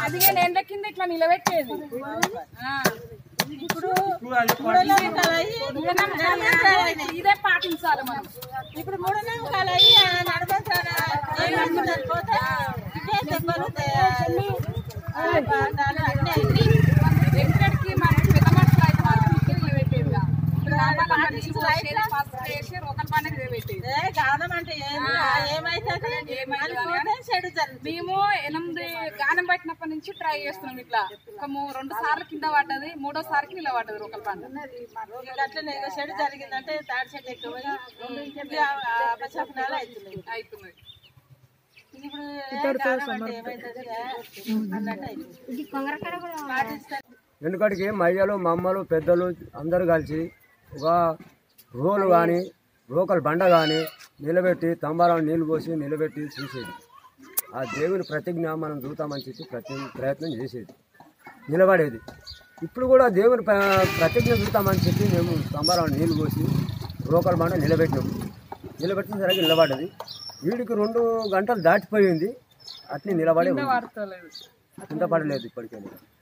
15 ఏళ్ల కింద ఇట్లా నిలబెట్టేది. ఇప్పుడు ఇదే పాటించాలి మనం. ఇప్పుడు 3 నిమిషాలు అయ్యి నడపండి ఎక్కడికి మనకి పెద్ద మనుషులు అయితే మాత్రం నిలబెట్టేదిగా. మేము 8 గానం పట్టినప్పటి నుంచి ట్రై చేస్తున్నాం. ఇట్లా 2 సార్లు కింద పడ్డది, 3వ సారికి ఇలా పడ్డది రోకల్ పంట. అట్లనే చెడు జరిగిందంటే తాడి చెట్టు ఎక్కువ అవుతుంది. ఎందుకంటే మయ్యలు మమ్మలు పెద్దలు అందరూ కలిసి ఒక రోలు కానీ రోకల్ బండ కానీ నిలబెట్టి తంబారాలు నీళ్ళు పోసి నిలబెట్టి చూసేది. ఆ దేవుని ప్రతిజ్ఞ మనం చూద్దామని చెప్పి ప్రయత్నం చేసేది, నిలబడేది. ఇప్పుడు కూడా దేవుని ప్రతిజ్ఞ చూద్దామని చెప్పి మేము తంబారాలు నీళ్ళు పోసి రోకల్ బండ నిలబెట్టిన సరిగ్గా నిలబడ్డది. వీడికి 2 గంటలు దాటిపోయింది, అట్లా నిలబడే కింద పడలేదు ఇప్పటికే.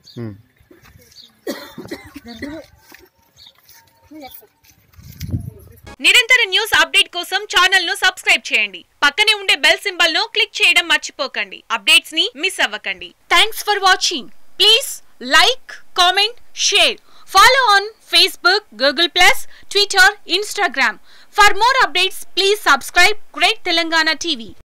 నిరంతర న్యూస్ అప్డేట్ కోసం ఛానల్ ను సబ్స్క్రైబ్ చేయండి. పక్కనే ఉండే బెల్ సింబల్ ను క్లిక్ చేయడం మర్చిపోకండి. అప్డేట్స్ ని మిస్ అవ్వకండి. Thanks for watching. Please like, comment, share. Follow on Facebook, Google+, Twitter, Instagram. For more updates, please subscribe Great Telangana TV.